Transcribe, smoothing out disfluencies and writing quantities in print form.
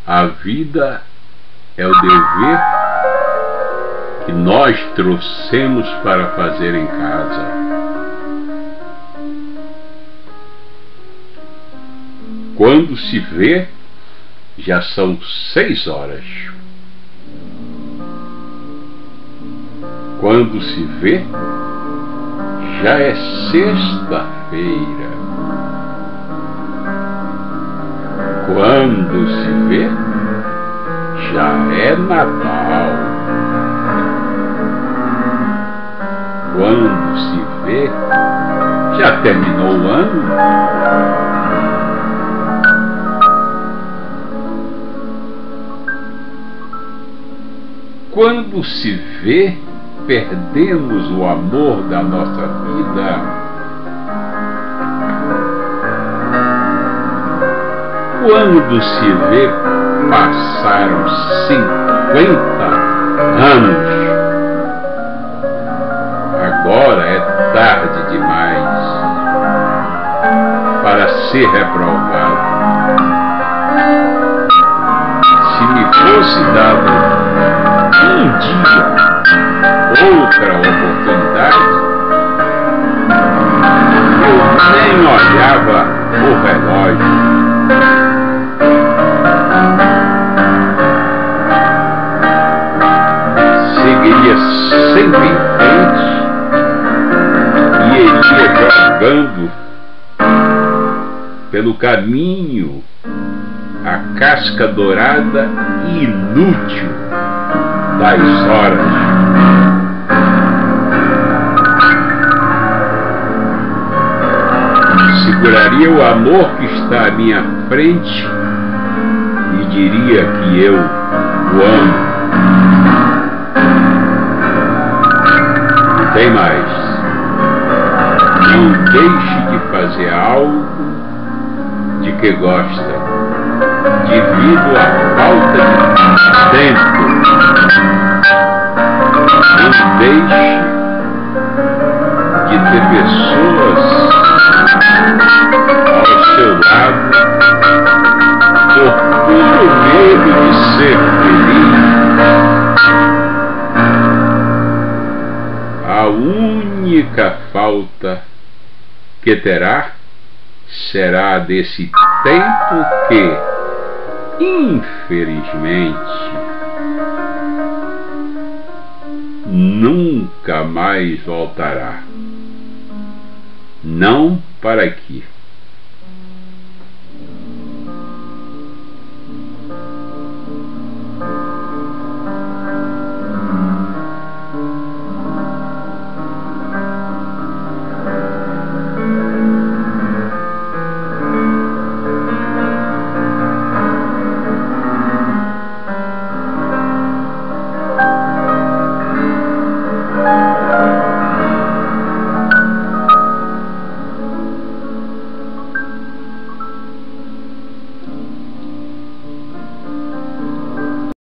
A vida é o dever que nós trouxemos para fazer em casa. Quando se vê, já são 6 horas. Quando se vê, já é sexta-feira. Quando se vê, já é Natal. Quando se vê, já terminou o ano. Quando se vê, perdemos o amor da nossa vida. Quando se vê, passaram 50 anos. Agora é tarde demais para ser reprovado. Se me fosse dado um dia outra oportunidade, eu nem olhava o relógio. Seguiria sempre em frente e iria jogando pelo caminho a casca dourada e inútil das horas. Seguraria o amor que está à minha frente e diria que eu o amo. Tem mais. Não deixe de fazer algo de que gosta, devido à falta de tempo. Não deixe de ter pessoas ao seu lado por puro medo de ser feliz. A única falta que terá será desse tempo que, infelizmente, nunca mais voltará. Não para aqui.